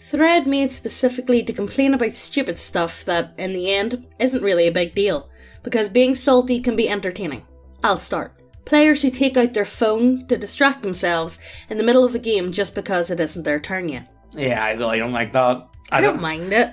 Thread made specifically to complain about stupid stuff that, in the end, isn't really a big deal, because being salty can be entertaining. I'll start. Players who take out their phone to distract themselves in the middle of a game just because it isn't their turn yet. Yeah, I really don't like that. I don't mind it.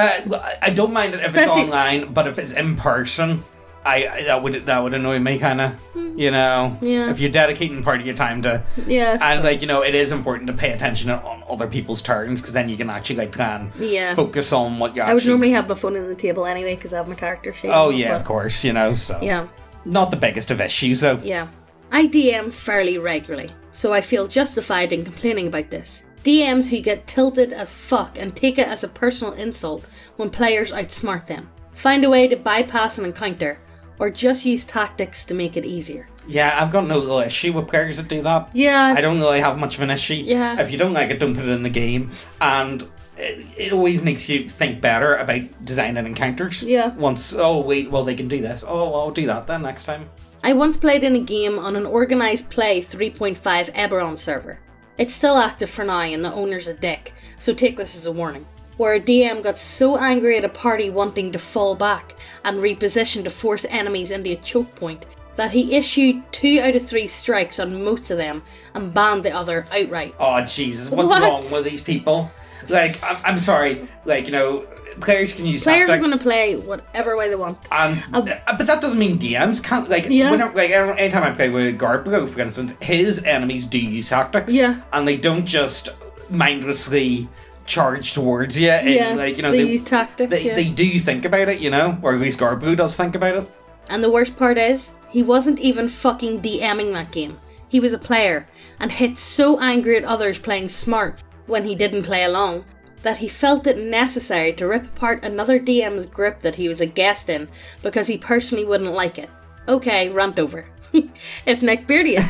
I don't mind it if it's online, but if it's in person, that would annoy me, kind of. You know, if you're dedicating part of your time to, and like, you know, it is important to pay attention on other people's turns, because then you can actually like plan, focus on what you actually. I would normally have my phone on the table anyway because I have my character sheet. Oh yeah, of course, you know. So not the biggest of issues though. Yeah, I DM fairly regularly, so I feel justified in complaining about this. DMs who get tilted as fuck and take it as a personal insult when players outsmart them. Find a way to bypass an encounter, or just use tactics to make it easier. Yeah, I've got no real issue with players that do that. Yeah. I don't really have much of an issue. Yeah. If you don't like it, don't put it in the game. And it always makes you think better about designing encounters. Yeah. Once, oh wait, well they can do this. Oh, well, I'll do that then next time. I once played in a game on an organised play 3.5 Eberron server. It's still active for now and the owner's a dick, so take this as a warning. Where a DM got so angry at a party wanting to fall back and reposition to force enemies into a choke point that he issued 2 out of 3 strikes on most of them and banned the other outright. Oh Jesus, what's wrong with these people? Like, I'm sorry, like, you know, players can use Players are going to play whatever way they want. But that doesn't mean DMs can't, like, anytime I play with Garbro, for instance, his enemies do use tactics. Yeah. And they don't just mindlessly charge towards you. Like, you know, they use tactics. They do think about it, you know, or at least Garbro does think about it. And the worst part is, he wasn't even fucking DMing that game. He was a player, and hit so angry at others playing smart when he didn't play along, that he felt it necessary to rip apart another DM's grip that he was a guest in, because he personally wouldn't like it. Okay, rant over. If Nick Beardius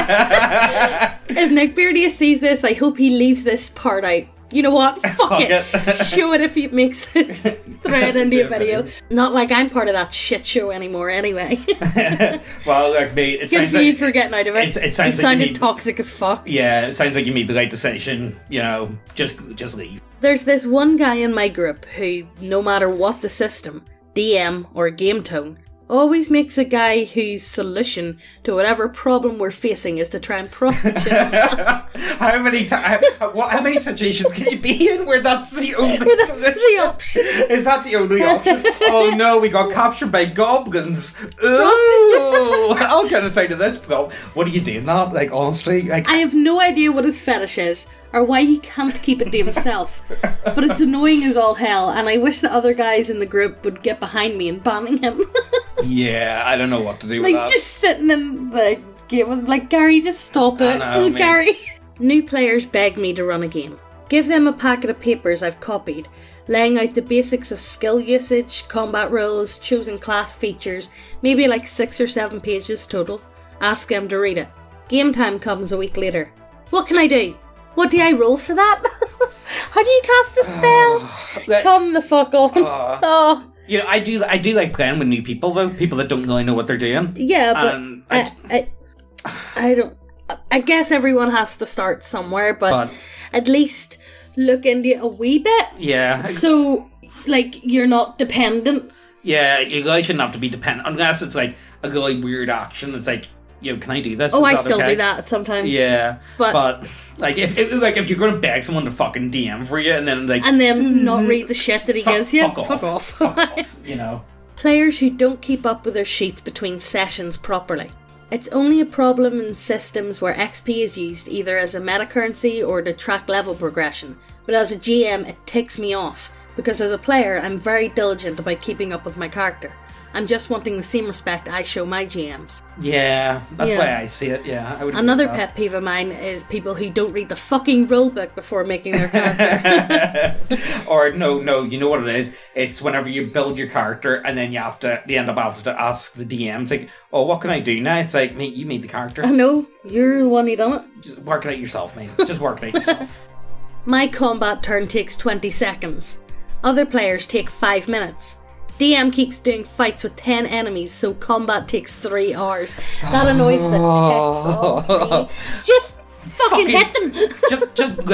sees this, I hope he leaves this part out. You know what? Fuck it. Show it if he makes this thread into a video. Not like I'm part of that shit show anymore anyway. Well, like me, it good sounds for you like... for getting out of it. It sounds he sounded toxic as fuck. Yeah, it sounds like you made the right decision. You know, just leave. There's this one guy in my group who, no matter what the system, DM or game tone, always makes a guy whose solution to whatever problem we're facing is to try and prostitute himself. How many situations can you be in where that's the only solution? The option? Is that the only option? Oh no, we got captured by goblins. Ooh, I'll kind of say to this problem, what are you doing that? Like, honestly, like, I have no idea what his fetish is, or why he can't keep it to himself. But it's annoying as all hell, and I wish the other guys in the group would get behind me and banning him. Yeah, I don't know what to do with that. Like, just sitting in the game with, like, Gary, just stop it. Gary. New players beg me to run a game. Give them a packet of papers I've copied, laying out the basics of skill usage, combat rules, chosen class features, maybe like 6 or 7 pages total. Ask them to read it. Game time comes a week later. What can I do? What do I roll for that? How do you cast a spell? Come the fuck on. You know, I do like playing with new people though, people that don't really know what they're doing. Yeah, but I don't. I guess everyone has to start somewhere, but at least look into it a wee bit. Yeah. So, like, you're not dependent. Yeah, you guys shouldn't have to be dependent unless it's like a really weird action. It's like, you know, can I do this? Oh, I still do that sometimes. Yeah, but like if you're going to beg someone to fucking DM for you and then not read the shit that he gives you, fuck off. Fuck off, you know. Players who don't keep up with their sheets between sessions properly. It's only a problem in systems where XP is used either as a meta currency or to track level progression, but as a GM it ticks me off, because as a player I'm very diligent about keeping up with my character. I'm just wanting the same respect I show my GMs. Yeah, that's why I see it, yeah. I would Another pet peeve of mine is people who don't read the fucking rulebook before making their character. Or no, you know what it is? It's whenever you build your character and then you end up having to ask the DM, it's like, oh, what can I do now? It's like, mate, you made the character. I know, you're the one who done it. Just work it out yourself, mate. Just work it out yourself. My combat turn takes 20 seconds. Other players take 5 minutes. DM keeps doing fights with 10 enemies, so combat takes 3 hours. That annoys the tits off me. Just fucking hit them! just like,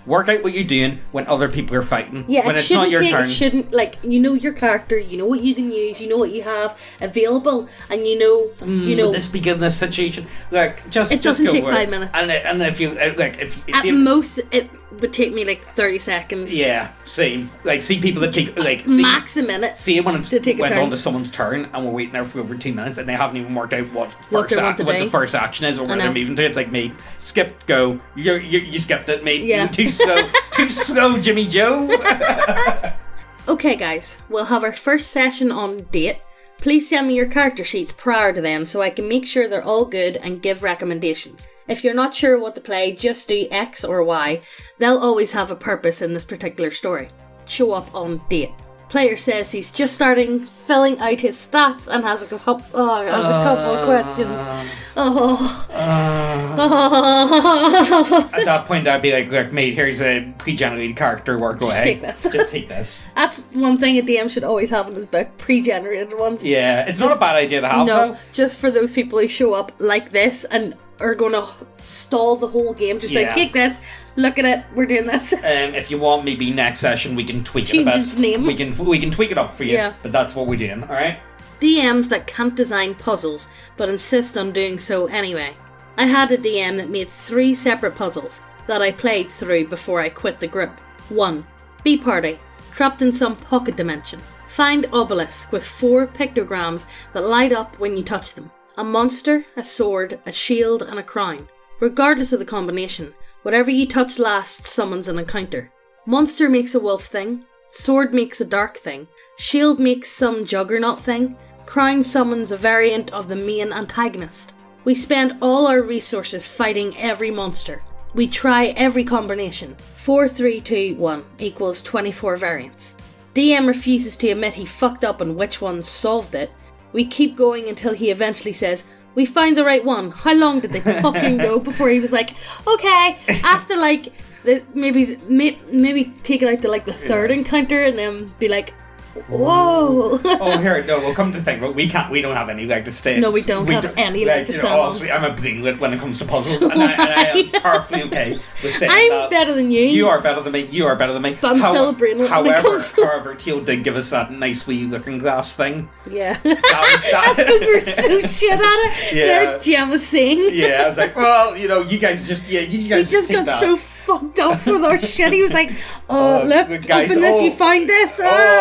work out what you're doing when other people are fighting. Yeah, when it's not your turn. It shouldn't, like, you know your character, you know what you can use, you know what you have available, and you know. Would this be good in this situation? Like, it doesn't take 5 minutes. And if you like, if at most it would take me like 30 seconds. Yeah, same. Like, see people that take like max a minute. See when it's went on to someone's turn and we're waiting there for over 2 minutes and they haven't even worked out what the first action is or where they're moving to. It's like, mate, skip, go. You skipped it, mate. Yeah. Too slow, Jimmy Joe. Okay, guys, we'll have our first session on date. Please send me your character sheets prior to then so I can make sure they're all good and give recommendations. If you're not sure what to play, just do X or Y. They'll always have a purpose in this particular story. Show up on date. Player says he's just starting filling out his stats and has a couple of questions. At that point, I'd be like, mate, here's a pre-generated character, work away. Just take this. That's one thing a DM should always have in his book, pre-generated ones. Yeah, it's not a bad idea to have, though. Just for those people who show up like this and are going to stall the whole game. Just like, take this, look at it, we're doing this. If you want, maybe next session we can tweak it a bit. His name. We can tweak it up for you, but that's what we're doing, alright? DMs that can't design puzzles, but insist on doing so anyway. I had a DM that made 3 separate puzzles that I played through before I quit the group. 1. Bee Party. Trapped in some pocket dimension. Find obelisk with 4 pictograms that light up when you touch them. A monster, a sword, a shield, and a crown. Regardless of the combination, whatever you touch last summons an encounter. Monster makes a wolf thing, sword makes a dark thing, shield makes some juggernaut thing, crown summons a variant of the main antagonist. We spend all our resources fighting every monster. We try every combination. 4, 3, 2, 1 equals 24 variants. DM refuses to admit he fucked up and which one solved it. We keep going until he eventually says, we found the right one. How long did they fucking go before he was like, okay, after like, maybe take it out to like the 3rd encounter and then be like, whoa. Here, no, we'll come to think, but we don't have any leg to stand. No, we don't have any leg to stand on. I'm a brainlet when it comes to puzzles, and I am perfectly okay with saying that. I'm better than you. You are better than me. You are better than me. But I'm still a brainlet. However, Teal did give us that nice wee looking glass thing. Yeah. That's because we're so shit at it. Yeah. Gemma saying. Yeah, I was like, well, you guys just, you just got that. So fucked up with our shit. He was like, look, guys, open this, you find this.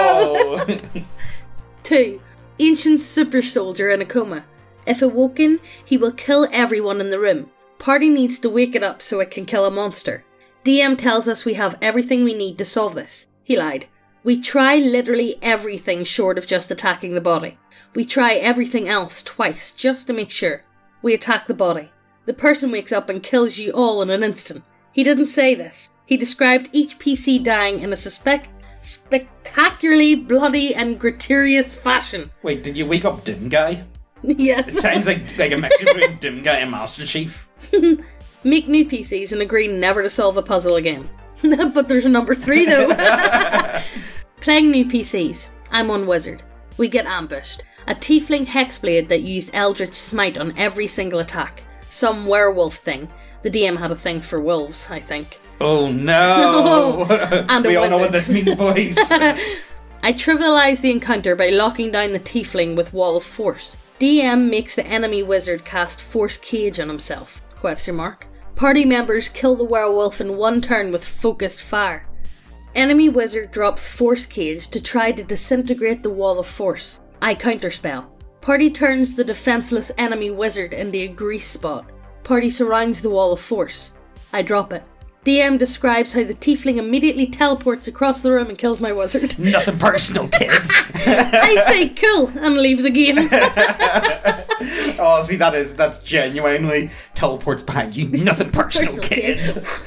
2. Ancient super soldier in a coma. If awoken, he will kill everyone in the room. Party needs to wake it up so it can kill a monster. DM tells us we have everything we need to solve this. He lied. We try literally everything short of just attacking the body. We try everything else twice just to make sure. We attack the body. The person wakes up and kills you all in an instant. He didn't say this. He described each PC dying in a spectacularly bloody and gratuitous fashion. Wait, did you wake up Doom Guy? Yes. It sounds like a mix between Doom Guy and Master Chief. Make new PCs and agree never to solve a puzzle again. But there's a number 3 though. Playing new PCs. I'm on Wizard. We get ambushed. A tiefling hexblade that used Eldritch Smite on every single attack. Some werewolf thing. The DM had a thing for wolves, I think. Oh no! And we all know what this means, boys. I trivialize the encounter by locking down the tiefling with Wall of Force. DM makes the enemy wizard cast Force Cage on himself. ? Party members kill the werewolf in 1 turn with focused fire. Enemy wizard drops Force Cage to try to disintegrate the Wall of Force. I counterspell. Party turns the defenseless enemy wizard into a grease spot. Party surrounds the Wall of Force. I drop it. DM describes how the tiefling immediately teleports across the room and kills my wizard. Nothing personal, kid. I say cool and leave the game. Oh, see, that's genuinely teleports behind you. Nothing personal, kid.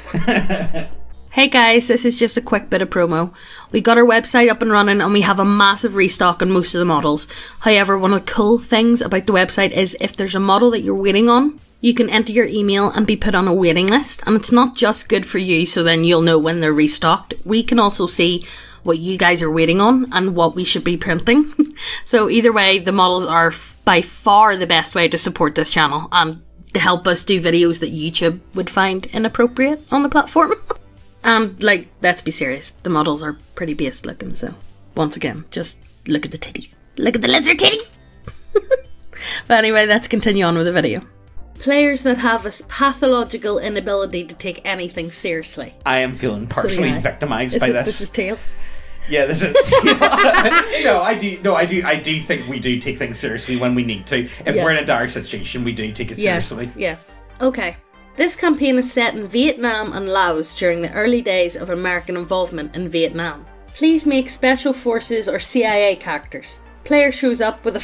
Hey guys, this is just a quick bit of promo. We got our website up and running and we have a massive restock on most of the models. However, one of the cool things about the website is if there's a model that you're waiting on, you can enter your email and be put on a waiting list. And it's not just good for you, so then you'll know when they're restocked. We can also see what you guys are waiting on and what we should be printing. So either way, the models are by far the best way to support this channel and to help us do videos that YouTube would find inappropriate on the platform. And, like, let's be serious, the models are pretty based looking, so once again, just look at the titties. Look at the lizard titties! But anyway, let's continue on with the video. Players that have a pathological inability to take anything seriously. I am feeling partially victimized by this. This is Teal. Yeah, this is. No, I do think we do take things seriously when we need to. If we're in a dire situation, we do take it seriously. Yeah. Okay. This campaign is set in Vietnam and Laos during the early days of American involvement in Vietnam. Please make Special Forces or CIA characters. Player shows up with a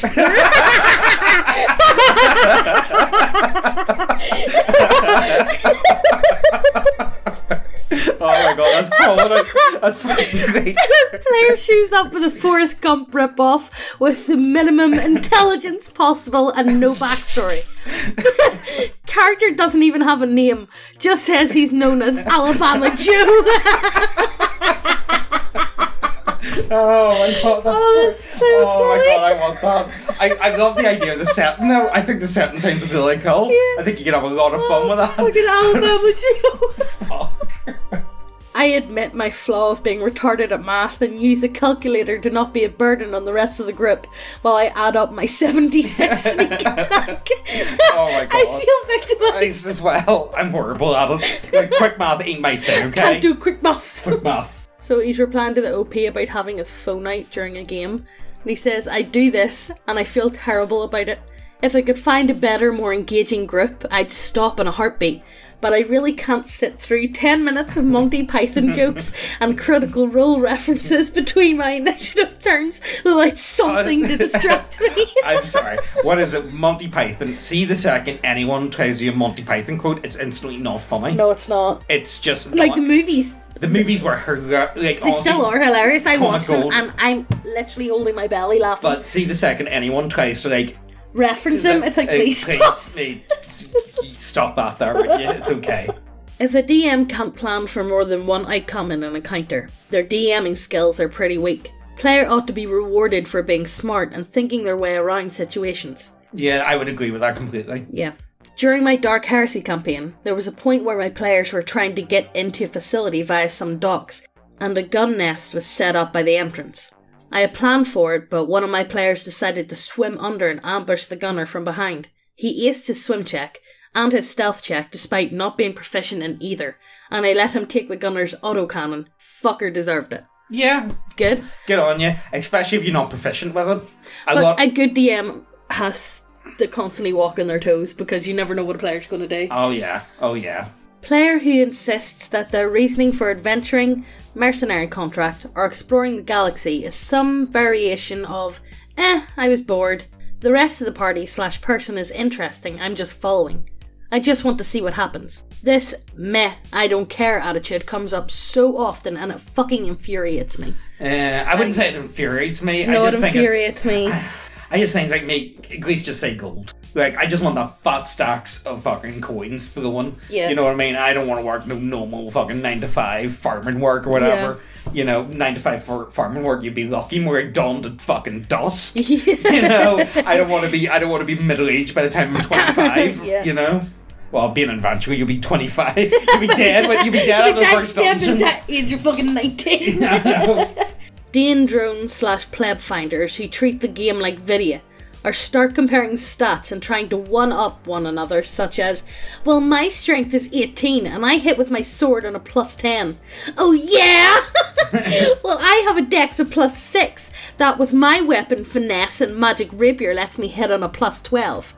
Oh my god, that's quality. That's fucking great. Player shows up with a Forrest Gump ripoff with the minimum intelligence possible and no backstory. Character doesn't even have a name, just says he's known as Alabama Joe. Oh my god, that's so funny. My god, I want that. I love the idea of the setting though. I think the setting sounds really cool. Yeah. I think you could have a lot of fun with that. Fucking Alabama Joe. I admit my flaw of being retarded at math and use a calculator to not be a burden on the rest of the group while I add up my 76 sneak attack. Oh my god. I feel victimized. As well, I'm horrible at it. Like, quick math ain't my thing, okay? Can't do quick maths. Quick math. So he's replying to the OP about having his phone out during a game. And he says, I do this and I feel terrible about it. If I could find a better, more engaging group, I'd stop in a heartbeat. But I really can't sit through 10 minutes of Monty Python jokes and Critical Role references between my initiative turns without something to distract me. I'm sorry. What is it? Monty Python. See, the second anyone tries to do a Monty Python quote, it's instantly not funny. No, it's not. It's just like the movies. The movies were like they still are hilarious. I watch them and I'm literally holding my belly laughing. But see, the second anyone tries to like reference them, it's like please stop. Stop that there, would you? It's okay. If a DM can't plan for more than one outcome in an encounter, their DMing skills are pretty weak. Player ought to be rewarded for being smart and thinking their way around situations. Yeah, I would agree with that completely. Yeah. During my Dark Heresy campaign, there was a point where my players were trying to get into a facility via some docks, and a gun nest was set up by the entrance. I had planned for it, but one of my players decided to swim under and ambush the gunner from behind. He aced his swim check and his stealth check despite not being proficient in either, and I let him take the gunner's autocannon. Fucker deserved it. Yeah. Good. Good on you, especially if you're not proficient with it. A good DM has to constantly walk on their toes because you never know what a player's going to do. Oh yeah. Oh yeah. Player who insists that their reasoning for adventuring, mercenary contract, or exploring the galaxy is some variation of, I was bored. The rest of the party / person is interesting, I'm just following. I just want to see what happens. This I don't care attitude comes up so often and it fucking infuriates me. I wouldn't say it infuriates me. No, it infuriates me. I just think, like, at least just say gold. Like, I just want the fat stacks of fucking coins flowing. Yeah. You know what I mean? I don't want to work no normal fucking 9-to-5 farming work or whatever. Yeah. You know, 9-to-5 for farming work, you'd be lucky. We're dawn to fucking dusk. Yeah. You know? I don't want to be middle-aged by the time I'm 25. Yeah. You know? Well, being an adventurer, you'll be 25. You'll be dead when you'll be dead at the first dungeon. At the age of fucking 19. Dane drones / pleb finders who treat the game like Vidya or start comparing stats and trying to one-up one another, such as, well, my strength is 18 and I hit with my sword on a +10. Oh yeah? Well, I have a dex of +6 that with my weapon finesse and magic rapier lets me hit on a +12.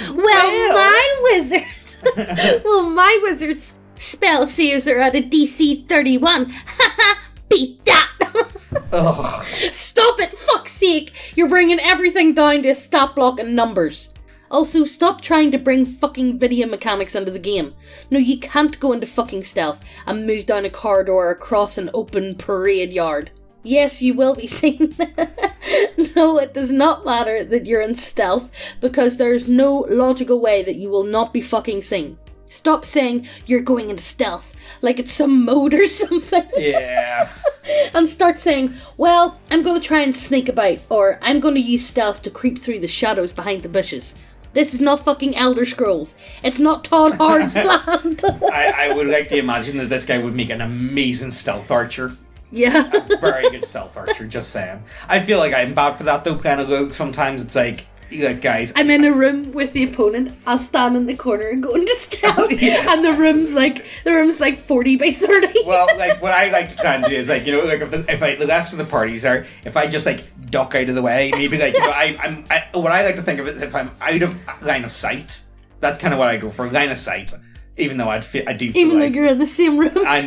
Well, my wizard's spell saves are at a DC 31. Haha, beat that. Stop it, fuck's sake! You're bringing everything down to a stat block and numbers. Also, stop trying to bring fucking video mechanics into the game. No, you can't go into fucking stealth and move down a corridor across an open parade yard. Yes, you will be seen. No, it does not matter that you're in stealth because there's no logical way that you will not be fucking seen. Stop saying you're going into stealth like it's some mode or something. Yeah. And start saying, well, I'm going to try and sneak about, or I'm going to use stealth to creep through the shadows behind the bushes. This is not fucking Elder Scrolls. It's not Todd Hard's land. I would like to imagine that this guy would make an amazing stealth archer. Yeah. A very good stealth archer, just saying. I feel like I'm bad for that though, kind of Luke. Sometimes it's like guys, I'm in a room with the opponent, I'll stand in the corner and go into stealth, and the room's like 40 by 30. Well, like what I like to try and do is like, you know, like if the rest of the parties are, if I just like duck out of the way, maybe like, you know, what I like to think of it is if I'm out of line of sight, that's kind of what I go for, line of sight. Even though I do feel even though you're in the same room, I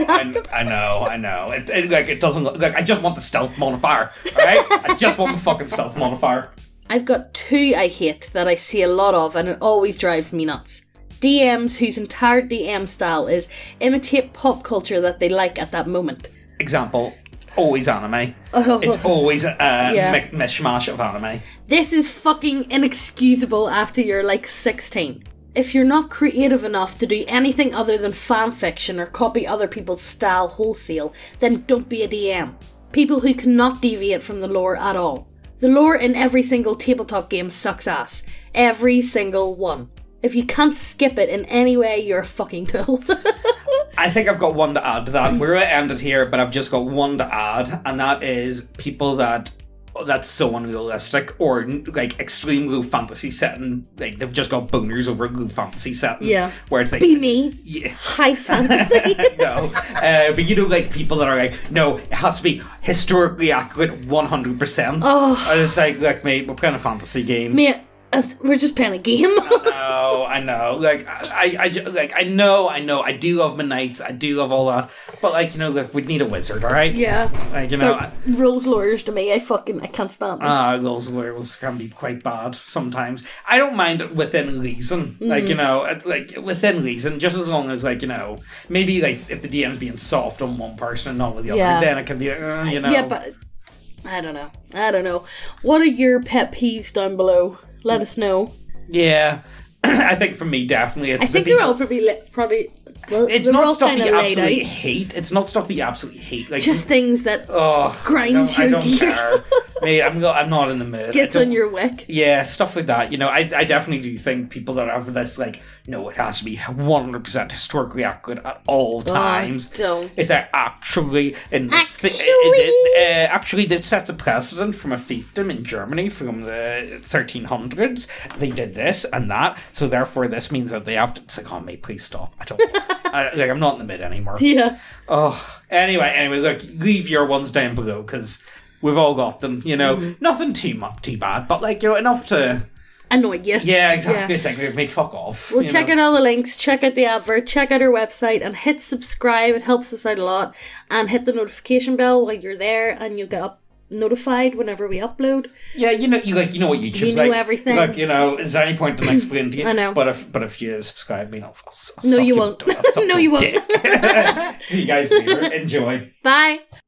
know. It doesn't look like I just want the stealth modifier. Alright? I just want the fucking stealth modifier. I've got two I hate that I see a lot of, and it always drives me nuts. DMs whose entire DM style is imitate pop culture that they like at that moment. Example, always anime. It's always a mishmash of anime. This is fucking inexcusable after you're like 16. If you're not creative enough to do anything other than fan fiction or copy other people's style wholesale, then don't be a DM. People who cannot deviate from the lore at all. The lore in every single tabletop game sucks ass. Every single one. If you can't skip it in any way, you're a fucking tool. I think I've got one to add to that. We're going to end it here, but I've just got one to add, and that is people that's so unrealistic, or like extreme low fantasy setting, like they've just got boners over low fantasy settings. Yeah, where it's like be me. Yeah. High fantasy. No, but you know, like people that are like, no, it has to be historically accurate, 100%. Oh, and it's like, mate, we're playing a fantasy game. Mate, we're just playing a game. I know. Like I know. I do love Midnights. I do love all that. But like, you know, look, we'd need a wizard, all right? Yeah. Like, you know, rules lawyers to me, I can't stand them. Rules lawyers can be quite bad sometimes. I don't mind it within reason. Like, you know, it's like within reason, just as long as like, you know, maybe like if the DM's being soft on one person and not with the other, then it can be, you know. Yeah, but I don't know. What are your pet peeves down below? Let us know. Yeah. I think for me, definitely, it's they're all probably. Well, it's not stuff that you absolutely hate. It's not stuff that you absolutely hate. Like just things that grind your gears. Mate, I'm not in the mood. Gets on your wick. Yeah, stuff like that. You know, I definitely do think people that have this like, no, it has to be 100% historically accurate at all times. Don't. It's actually in this actually this sets a precedent from a fiefdom in Germany from the 1300s. They did this and that, so therefore this means that they have to. It's like, oh mate, please stop. I don't. I'm not in the mid anymore. Yeah. Oh. Anyway, look, leave your ones down below because we've all got them. You know, nothing too bad, but like, you know, enough to annoy you. Yeah, exactly. Yeah. It's like we've made fuck off. Well, check out all the links, check out the advert, check out our website, and hit subscribe. It helps us out a lot. And hit the notification bell while you're there, and you'll get notified whenever we upload. Yeah, you know what YouTube's like. You know everything. Look, you know, is there any point in explaining to you? I know. But if you subscribe, I'll no, you won't. No, you won't. See you guys later. Enjoy. Bye.